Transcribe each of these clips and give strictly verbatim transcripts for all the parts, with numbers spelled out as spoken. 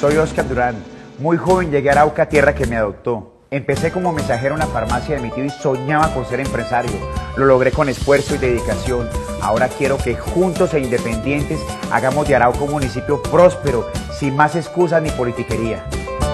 Soy Oscar Durán. Muy joven llegué a Arauca, tierra que me adoptó. Empecé como mensajero en la farmacia de mi tío y soñaba con ser empresario. Lo logré con esfuerzo y dedicación. Ahora quiero que juntos e independientes hagamos de Arauca un municipio próspero, sin más excusas ni politiquería.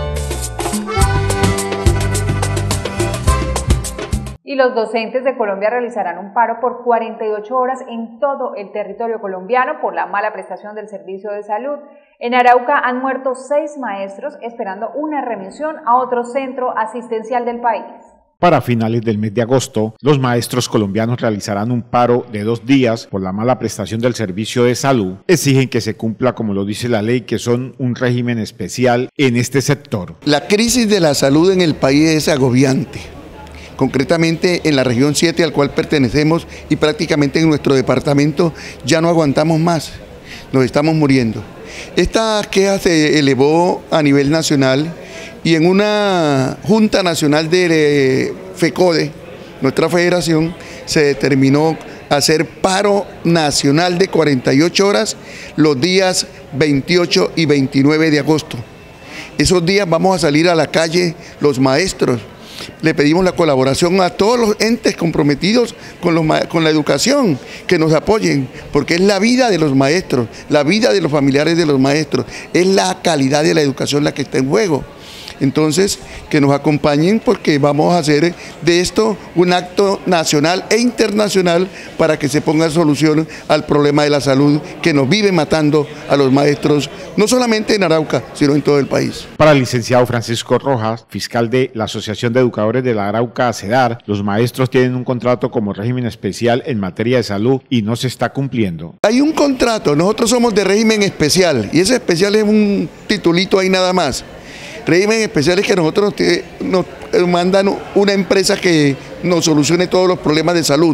Y los docentes de Colombia realizarán un paro por cuarenta y ocho horas en todo el territorio colombiano por la mala prestación del servicio de salud. En Arauca han muerto seis maestros esperando una remisión a otro centro asistencial del país. Para finales del mes de agosto, los maestros colombianos realizarán un paro de dos días por la mala prestación del servicio de salud. Exigen que se cumpla, como lo dice la ley, que son un régimen especial en este sector. La crisis de la salud en el país es agobiante. Concretamente en la región siete al cual pertenecemos y prácticamente en nuestro departamento ya no aguantamos más, nos estamos muriendo. Esta queja se elevó a nivel nacional y en una Junta Nacional de FECODE, nuestra federación, se determinó hacer paro nacional de cuarenta y ocho horas los días veintiocho y veintinueve de agosto. Esos días vamos a salir a la calle los maestros. Le pedimos la colaboración a todos los entes comprometidos con, los, con la educación, que nos apoyen, porque es la vida de los maestros, la vida de los familiares de los maestros, es la calidad de la educación la que está en juego. Entonces, que nos acompañen porque vamos a hacer de esto un acto nacional e internacional para que se ponga solución al problema de la salud que nos vive matando a los maestros, no solamente en Arauca, sino en todo el país. Para el licenciado Francisco Rojas, fiscal de la Asociación de Educadores de la Arauca, ACEDAR, los maestros tienen un contrato como régimen especial en materia de salud y no se está cumpliendo. Hay un contrato, nosotros somos de régimen especial y ese especial es un titulito ahí nada más. Régimen especial es que nosotros nos mandan una empresa que nos solucione todos los problemas de salud.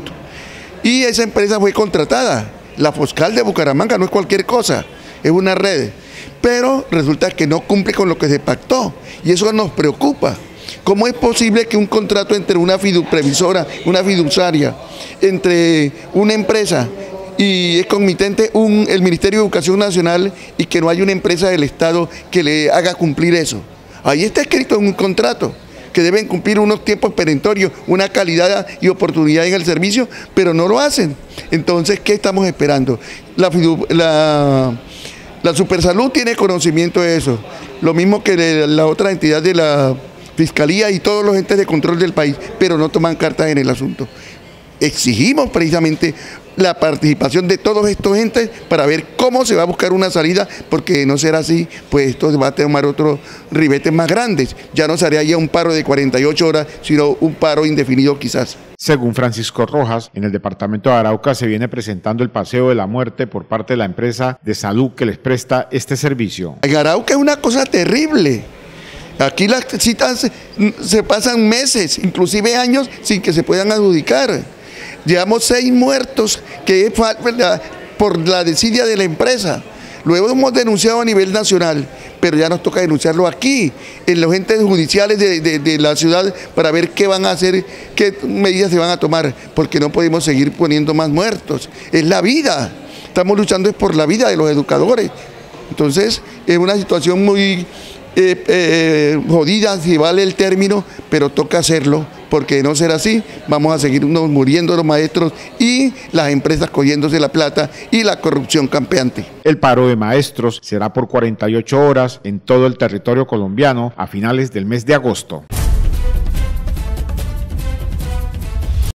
Y esa empresa fue contratada. La Foscal de Bucaramanga no es cualquier cosa, es una red. Pero resulta que no cumple con lo que se pactó y eso nos preocupa. ¿Cómo es posible que un contrato entre una fiduprevisora, una fiduciaria, entre una empresa y es comitente un, el Ministerio de Educación Nacional y que no haya una empresa del Estado que le haga cumplir eso? Ahí está escrito en un contrato que deben cumplir unos tiempos perentorios, una calidad y oportunidad en el servicio, pero no lo hacen. Entonces, ¿qué estamos esperando? La, la, la Supersalud tiene conocimiento de eso, lo mismo que la otra entidad de la Fiscalía y todos los entes de control del país, pero no toman cartas en el asunto. Exigimos precisamente la participación de todos estos entes para ver cómo se va a buscar una salida, porque de no ser así, pues esto va a tomar otros ribetes más grandes. Ya no sería ya un paro de cuarenta y ocho horas, sino un paro indefinido quizás. Según Francisco Rojas, en el departamento de Arauca se viene presentando el paseo de la muerte por parte de la empresa de salud que les presta este servicio. En Arauca es una cosa terrible. Aquí las citas se pasan meses, inclusive años, sin que se puedan adjudicar. Llevamos seis muertos que es por la desidia de la empresa. Luego hemos denunciado a nivel nacional, pero ya nos toca denunciarlo aquí, en los entes judiciales de, de, de la ciudad, para ver qué van a hacer, qué medidas se van a tomar, porque no podemos seguir poniendo más muertos. Es la vida, estamos luchando es por la vida de los educadores. Entonces es una situación muy eh, eh, jodida, si vale el término, pero toca hacerlo, porque de no ser así, vamos a seguirnos muriendo los maestros y las empresas cogiéndose la plata y la corrupción campeante. El paro de maestros será por cuarenta y ocho horas en todo el territorio colombiano a finales del mes de agosto.